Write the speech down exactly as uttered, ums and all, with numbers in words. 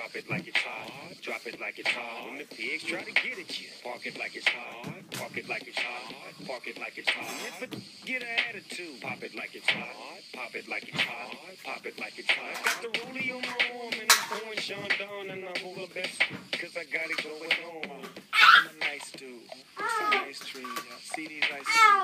Drop it like it's hot. Drop it like it's hot. When the pigs try to get at you, park it like it's hot. Park it like it's hot. Park it like it's hot. If a get an attitude, pop it like it's hot. Pop it like it's hot. Pop it like it's hot. Got the rollie on my arm and I'm pouring Sean Don and I'm over best cause I got it going on. I'm a nice dude. It's a nice tree. See these ice cream.